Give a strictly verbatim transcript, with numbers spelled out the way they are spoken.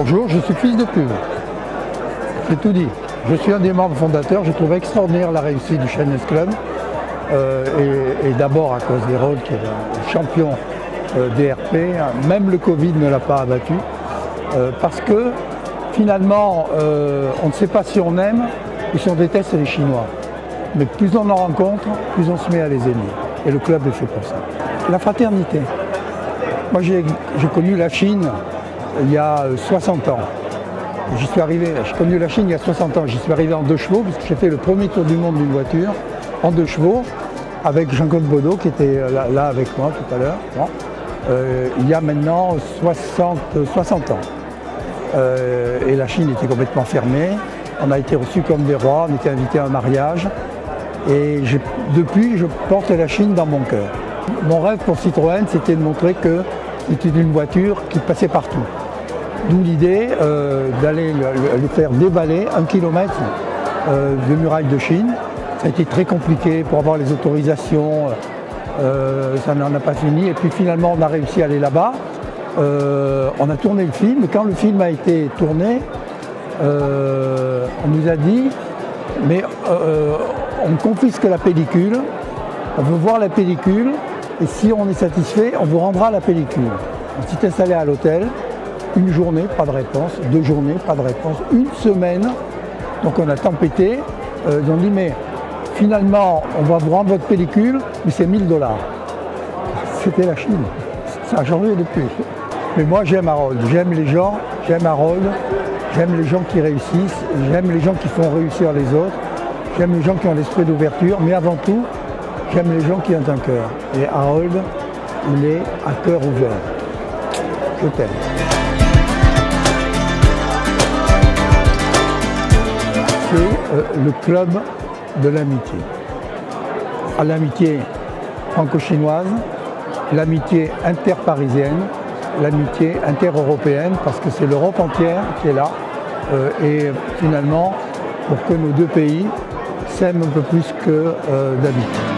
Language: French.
Bonjour, je suis fils de pub. J'ai tout dit. Je suis un des membres fondateurs. Je trouve extraordinaire la réussite du Chaynesse Club. Euh, et, et d'abord à cause d'Harold qui est le champion euh, des R P. Même le Covid ne l'a pas abattu. Euh, parce que finalement, euh, on ne sait pas si on aime ou si on déteste les Chinois. Mais plus on en rencontre, plus on se met à les aimer. Et le club est fait pour ça. La fraternité. Moi j'ai connu la Chine il y a soixante ans. J'y suis arrivé, j'ai connu la Chine il y a soixante ans. J'y suis arrivé en deux chevaux puisque j'ai fait le premier tour du monde d'une voiture en deux chevaux avec Jean-Claude Baudot qui était là, là avec moi tout à l'heure. Bon. Euh, il y a maintenant soixante, soixante ans. Euh, et la Chine était complètement fermée. On a été reçus comme des rois, on était invités à un mariage. Et depuis, je porte la Chine dans mon cœur. Mon rêve pour Citroën, c'était de montrer que c'était une voiture qui passait partout. D'où l'idée euh, d'aller le, le faire déballer un kilomètre euh, de muraille de Chine. Ça a été très compliqué pour avoir les autorisations, euh, ça n'en a pas fini. Et puis finalement, on a réussi à aller là-bas. Euh, on a tourné le film. Et quand le film a été tourné, euh, on nous a dit, mais euh, on confisque la pellicule, on veut voir la pellicule, et si on est satisfait, on vous rendra la pellicule. On s'est installé à l'hôtel, une journée, pas de réponse, deux journées, pas de réponse, une semaine, donc on a tempêté, euh, ils ont dit mais finalement on va vous rendre votre pellicule, mais c'est mille dollars. C'était la Chine, ça a changé depuis. Mais moi j'aime Harold, j'aime les gens, j'aime Harold, j'aime les gens qui réussissent, j'aime les gens qui font réussir les autres. J'aime les gens qui ont l'esprit d'ouverture, mais avant tout, j'aime les gens qui ont un cœur. Et Harold, il est à cœur ouvert. Je t'aime. C'est euh, le club de l'amitié. À l'amitié franco-chinoise, l'amitié interparisienne, l'amitié inter-européenne, parce que c'est l'Europe entière qui est là. Euh, et finalement, pour que nos deux pays s'aiment un peu plus que euh, d'habitude.